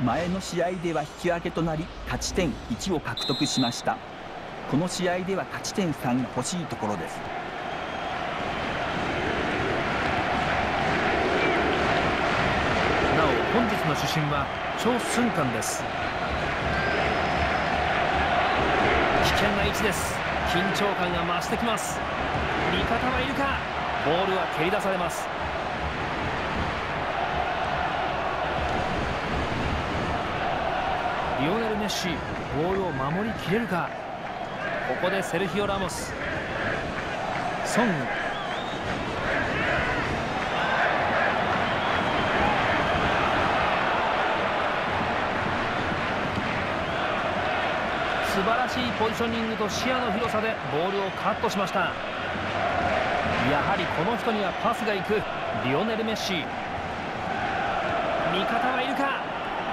前の試合では引き分けとなり勝ち点1を獲得しました。この試合では勝ち点3が欲しいところです。 なお本日の主審はチョ・スンカンです。危険な位置です。緊張感が増してきます。味方はいるか。ボールは蹴り出されます。リオネル・メッシ、ボールを守りきれるか。ここでセルヒオ・ラモス、ソング、素晴らしいポジショニングと視野の広さでボールをカットしました。やはりこの人にはパスが行く。リオネル・メッシ、味方はいるか。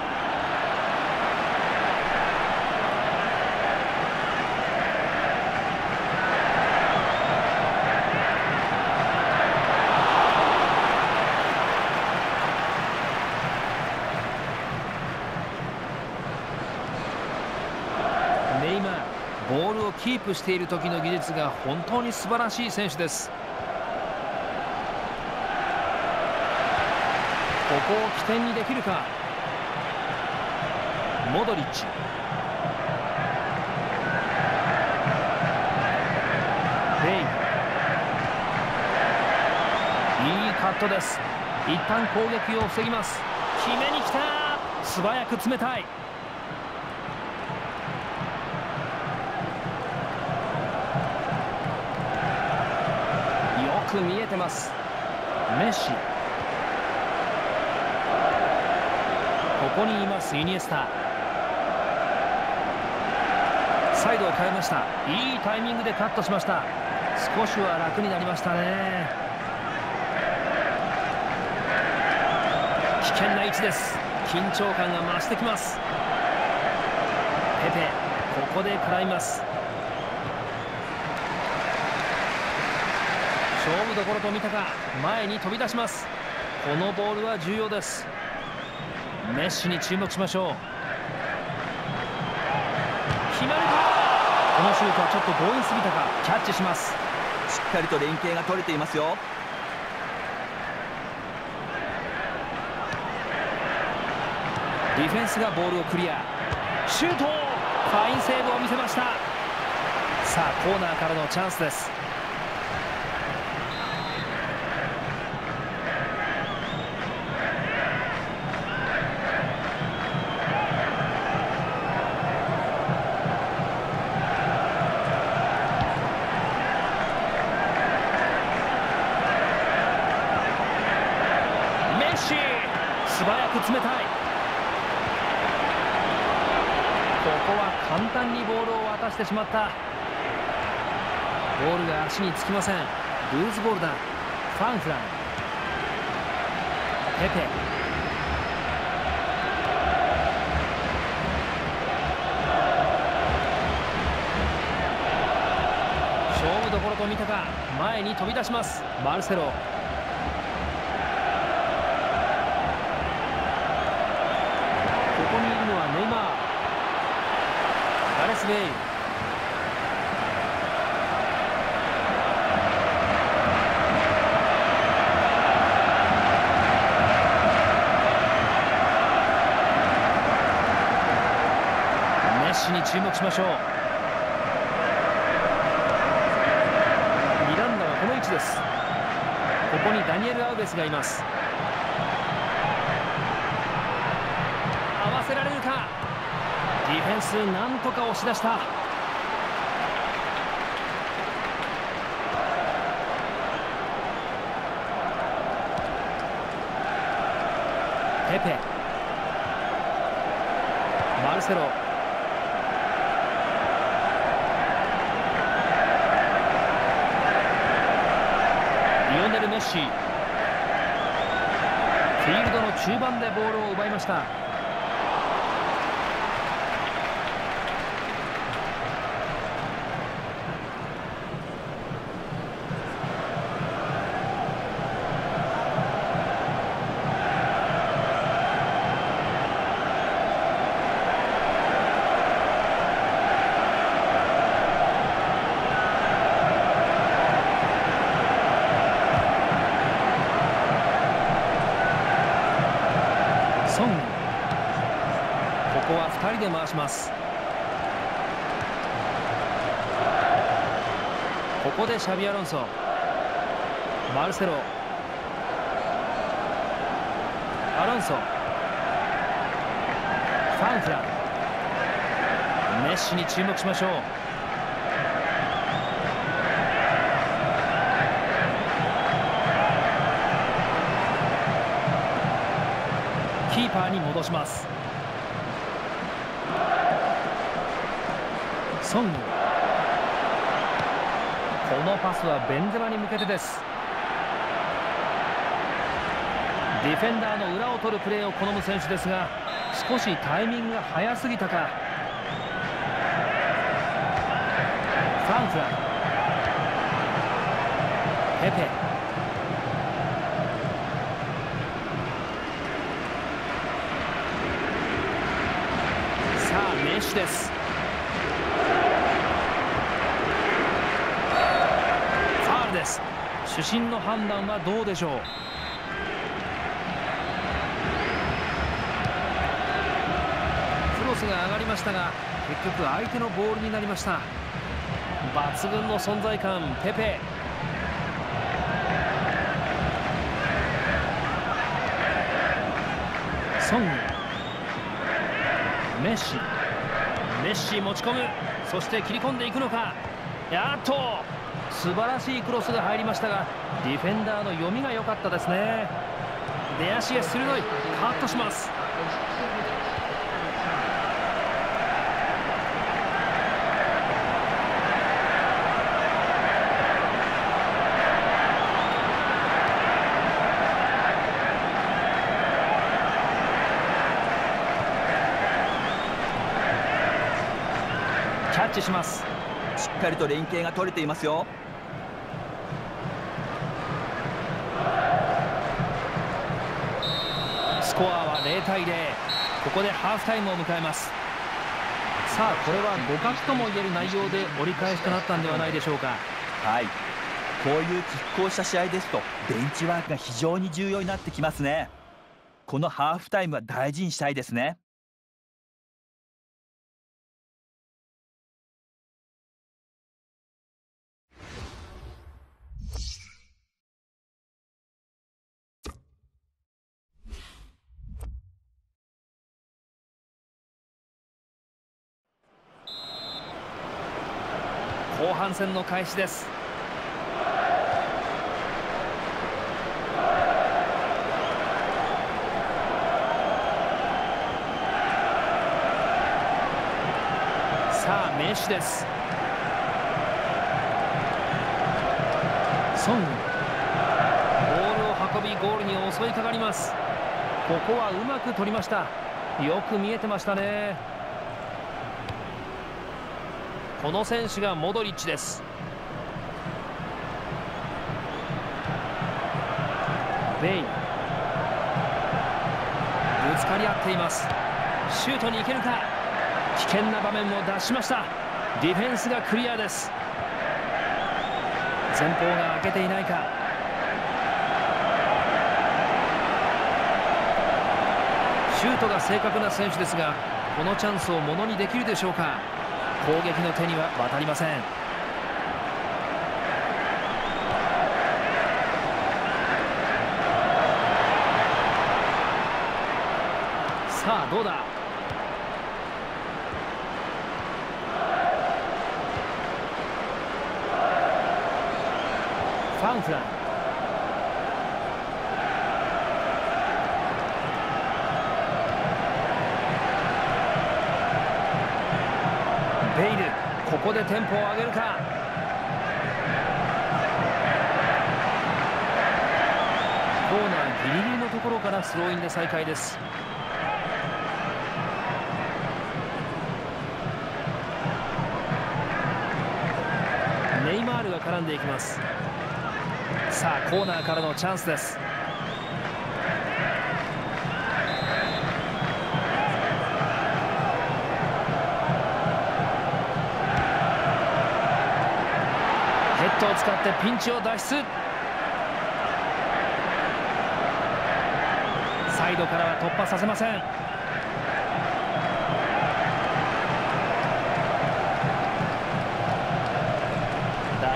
ネイマー、ボールをキープしている時の技術が本当に素晴らしい選手です。ここを起点にできるか。モドリッチ、ベイ、いいカットです。一旦攻撃を防ぎます。決めに来た。素早く詰めたい。よく見えてます。メッシ、ここにいます。イニエスタ、サイドを変えました。いいタイミングでカットしました。少しは楽になりましたね。危険な位置です。緊張感が増してきます。ペペ、ここで食らいます。勝負どころと見たか。前に飛び出します。このボールは重要です。メッシに注目しましょう。決まるか。このシュートはちょっと強引すぎたか。キャッチします。 しっかりと連携が取れていますよ。 ディフェンスがボールをクリア。シュート、ファインセーブを見せました。さあコーナーからのチャンスです。素早く詰めたい。ここは簡単にボールを渡してしまった。ボールが足につきません。ルーズボールだ。ファンフラン、ペペ、勝負どころと見たか。前に飛び出します。マルセロ、ここにいるのはネイマー、ガレス・ベイル、メッシに注目しましょう。ミランダはこの位置です。ここにダニエル・アウベスがいます。合わせられるか。ディフェンスなんとか押し出した。ペペ、マルセロ、リオネル・メッシ、フィールドの中盤でボールを奪いました。 人で回します。ここでシャビアロンソ、マルセロ、アロンソ、ファンフラン、メッシに注目しましょう。キーパーに戻します。ソング、このパスはベンゼマに向けてです。ディフェンダーの裏を取るプレーを好む選手ですが、少しタイミングが早すぎたか。ファンフラン、ペペ、さあメッシです。ファウルです。主審の判断はどうでしょう。クロスが上がりましたが、結局相手のボールになりました。抜群の存在感、ペペ。ソング、メッシ、メッシ持ち込む、そして切り込んでいくのか。素晴らしいクロスが入りましたが、ディフェンダーの読みが良かったですね。出足が鋭い、カットします。キャッチします。 しっかりと連携が取れていますよ。 スコアは0対0。ここでハーフタイムを迎えます。さあこれは互角ともいえる内容で折り返しとなったんではないでしょうか。 はい、こういう拮抗した試合ですとベンチワークが非常に重要になってきますね。このハーフタイムは大事にしたいですね。 後半戦の開始です。さあメッシです。ソング、ボールを運びゴールに襲いかかります。ここはうまく取りました。よく見えてましたね。この選手がモドリッチです。ベイン、ぶつかり合っています。シュートに行けるか。危険な場面を脱しました。ディフェンスがクリアです。前方が開けていないか。シュートが正確な選手ですが、このチャンスをものにできるでしょうか。攻撃の手には渡りません。さあどうだ。ファンフラン、ベイル、ここでテンポを上げるか。コーナーギリギリのところからスローインで再開です。ネイマールが絡んでいきます。さあコーナーからのチャンスです。ヘッドを使ってピンチを脱出。サイドからは突破させません。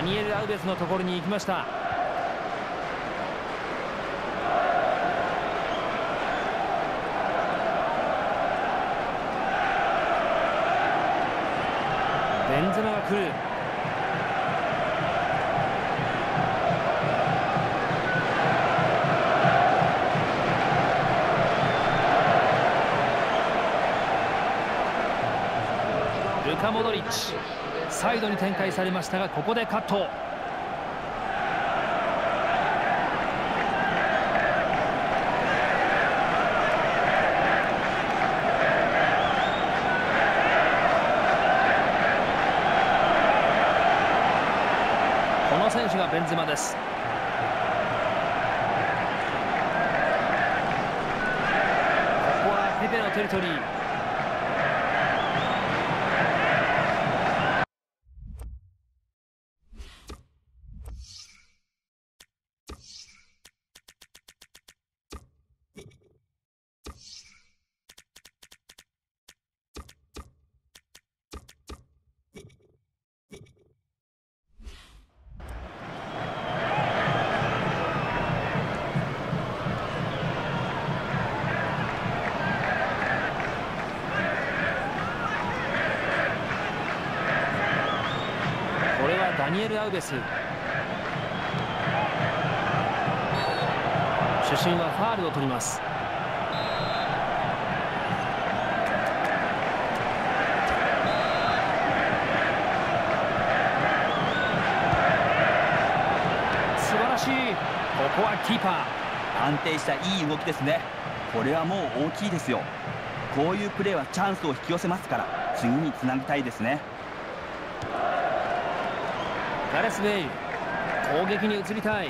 ニエル・アウベスのところに行きました。ベンゼマが来る。ルカ・モドリッチ、サイドに展開されましたが、ここでカット。この選手がベンゼマです。ここはペペのテリトリー。ダニエル・アウベス、主審はファールを取ります。素晴らしい。ここはキーパー、安定したいい動きですね。これはもう大きいですよ。こういうプレーはチャンスを引き寄せますから、次につなぎたいですね。 ガレス・ベイル、攻撃に移りたい。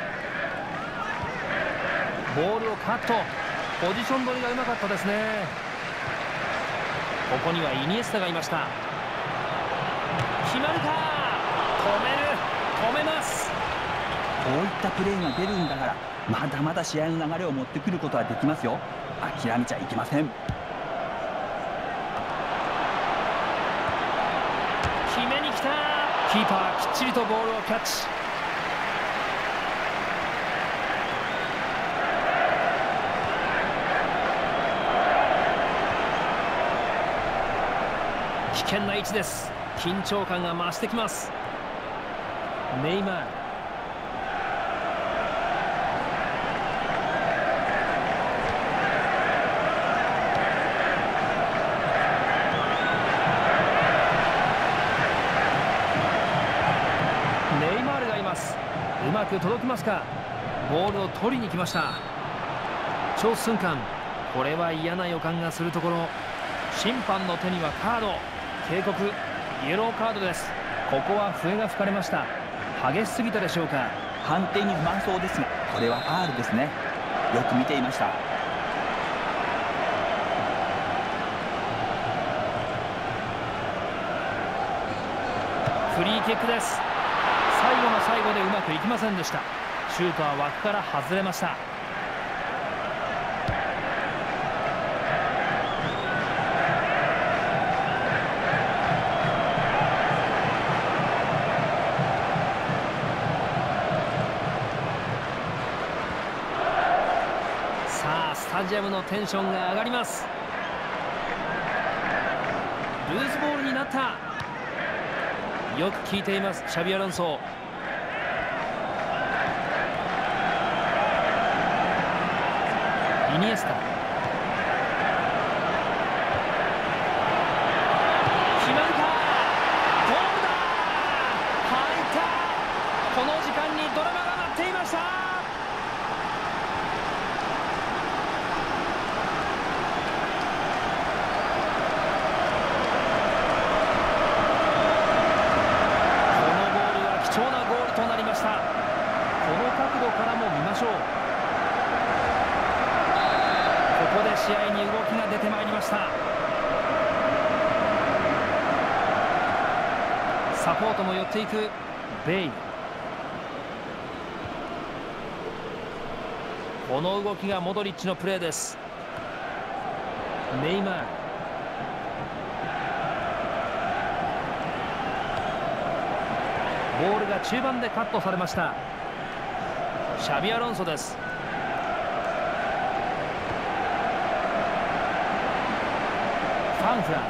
ボールをカット。ポジション取りがうまかったですね。ここにはイニエスタがいました。決まるか。止めます。 こういったプレーが出るんだから、まだまだ試合の流れを持ってくることはできますよ。諦めちゃいけません。 決めに来た。キーパーきっちりとボールをキャッチ。危険な位置です。緊張感が増してきます。ネイマール、うまく届きますか。ボールを取りに来ました。チョ・スンカン、これは嫌な予感がするところ。審判の手にはカード、警告、イエローカードです。ここは笛が吹かれました。激しすぎたでしょうか。 判定に不満そうですが、これはファールですね。よく見ていました。 フリーキックです。最後の最後でうまくいきませんでした。シュートは枠から外れました。さあ、スタジアムのテンションが上がります。ルーズボールになった。よく効いています、シャビアロンソ。イニエスタ、決まるか。ゴールだ。入った。この時間にドラマが待っていました。貴重なゴールとなりました。この角度からも見ましょう。ここで試合に動きが出てまいりました。サポートも寄っていくベイル。この動きがモドリッチのプレーです。ネイマール、ボールボールが中盤でカットされました。シャビアロンソです。ファンフラン、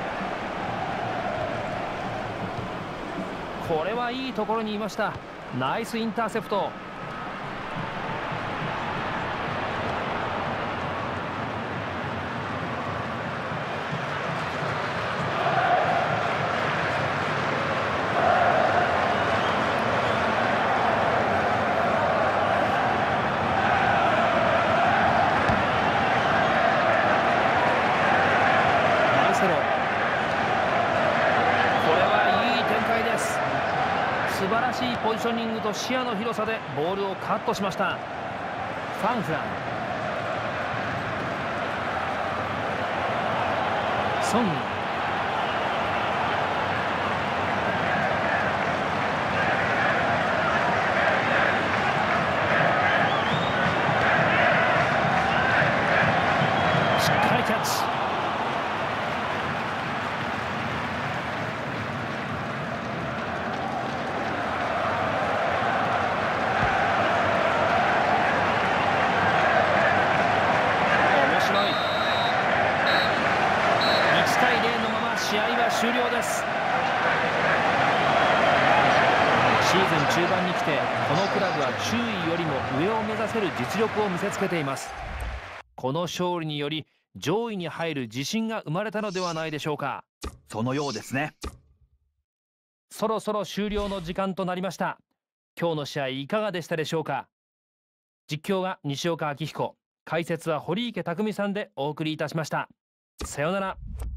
これはいいところにいました。ナイスインターセプト。素晴らしいポジショニングと視野の広さでボールをカットしました。ファンフラン、ソング、しっかりキャッチ。試合は終了です。シーズン中盤に来てこのクラブは周囲よりも上を目指せる実力を見せつけています。この勝利により上位に入る自信が生まれたのではないでしょうか。 そのようですね。 そろそろ終了の時間となりました。今日の試合いかがでしたでしょうか。実況は西岡明彦、解説は堀池匠さんでお送りいたしました。さようなら。